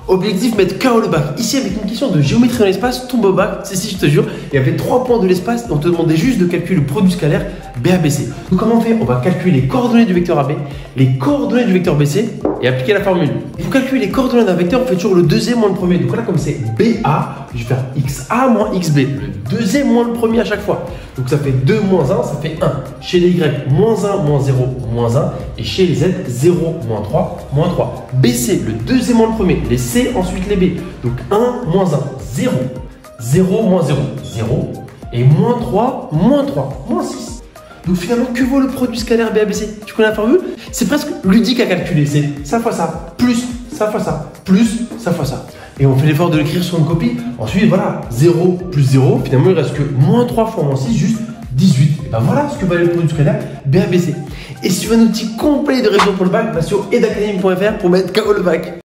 Objectif, mettre KO le bac. Ici, avec une question de géométrie dans l'espace, tombe au bac, c'est si je te jure, il y avait 3 points de l'espace et on te demandait juste de calculer le produit scalaire BABC. Donc comment on fait? On va calculer les coordonnées du vecteur AB, les coordonnées du vecteur BC et appliquer la formule. Pour calculer les coordonnées d'un vecteur, on fait toujours le deuxième moins le premier. Donc là, comme c'est BA, je vais faire XA moins XB. Le deuxième moins le premier à chaque fois. Donc ça fait 2 moins 1, ça fait 1. Chez les Y, moins 1, moins 0, moins 1. Et chez les Z, 0, moins 3, moins 3. BC, le deuxième moins le premier. Les C, ensuite les B. Donc 1, moins 1, 0. 0, moins 0, 0. Et moins 3, moins 3, moins 6. Donc finalement, que vaut le produit scalaire BABC? Tu connais la formule? C'est presque ludique à calculer. C'est ça fois ça, plus ça fois ça, plus ça fois ça. Et on fait l'effort de l'écrire sur une copie. Ensuite, voilà, 0 plus 0. Finalement, il reste que moins 3 fois moins 6, juste 18. Et ben voilà ce que valait le produit scalaire BABC. Et si tu veux un outil complet de révision pour le bac, va sur edacademy.fr pour mettre KO le bac.